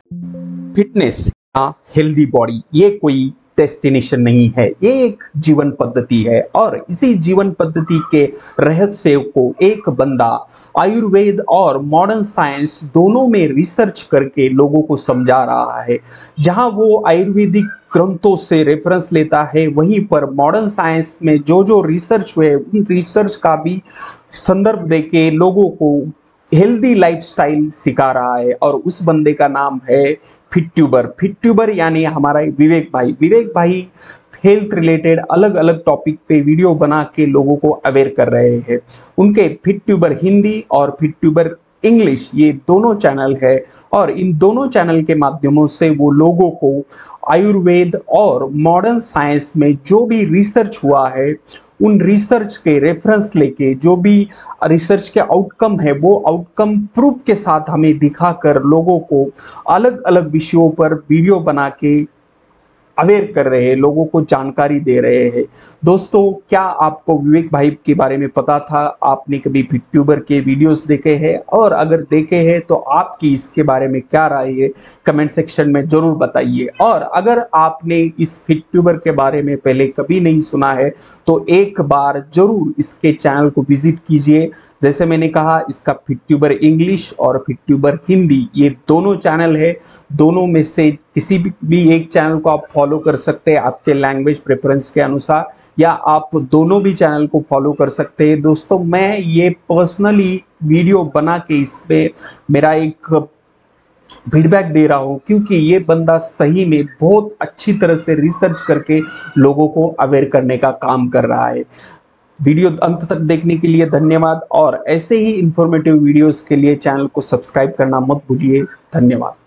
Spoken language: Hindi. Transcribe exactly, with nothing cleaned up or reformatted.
फिटनेस या हेल्दी बॉडी ये कोई डेस्टिनेशन नहीं है, ये एक जीवन पद्धति है। और इसी जीवन पद्धति के रहस्य को एक बंदा आयुर्वेद और मॉडर्न साइंस दोनों में रिसर्च करके लोगों को समझा रहा है। जहां वो आयुर्वेदिक ग्रंथों से रेफरेंस लेता है, वहीं पर मॉडर्न साइंस में जो जो रिसर्च हुए उन रिसर्च का भी संदर्भ देके लोगों को हेल्दी लाइफस्टाइल सिखा रहा है। और उस बंदे का नाम है फिट ट्यूबर। फिट ट्यूबर यानी हमारा विवेक भाई। विवेक भाई हेल्थ रिलेटेड अलग अलग टॉपिक पे वीडियो बना के लोगों को अवेयर कर रहे हैं। उनके फिट ट्यूबर हिंदी और फिट ट्यूबर इंग्लिश ये दोनों चैनल है, और इन दोनों चैनल के माध्यमों से वो लोगों को आयुर्वेद और मॉडर्न साइंस में जो भी रिसर्च हुआ है उन रिसर्च के रेफरेंस लेके जो भी रिसर्च के आउटकम है वो आउटकम प्रूफ के साथ हमें दिखाकर लोगों को अलग अलग विषयों पर वीडियो बना के अवेयर कर रहे हैं, लोगों को जानकारी दे रहे हैं। दोस्तों, क्या आपको विवेक भाई के बारे में पता था? आपने कभी फिट ट्यूबर के वीडियोस देखे हैं? और अगर देखे हैं तो आपकी इसके बारे में क्या राय है, कमेंट सेक्शन में जरूर बताइए। और अगर आपने इस फिट ट्यूबर के बारे में पहले कभी नहीं सुना है तो एक बार जरूर इसके चैनल को विजिट कीजिए। जैसे मैंने कहा, इसका फिट ट्यूबर इंग्लिश और फिट ट्यूबर हिंदी ये दोनों चैनल है। दोनों में से किसी भी एक चैनल को आप फॉलो कर सकते हैं आपके लैंग्वेज प्रेफरेंस के अनुसार, या आप दोनों भी चैनल को फॉलो कर सकते हैं। दोस्तों, मैं ये पर्सनली वीडियो बना के इस पे मेरा एक फीडबैक दे रहा हूँ, क्योंकि ये बंदा सही में बहुत अच्छी तरह से रिसर्च करके लोगों को अवेयर करने का काम कर रहा है। वीडियो अंत तक देखने के लिए धन्यवाद, और ऐसे ही इंफॉर्मेटिव वीडियोस के लिए चैनल को सब्सक्राइब करना मत भूलिए। धन्यवाद।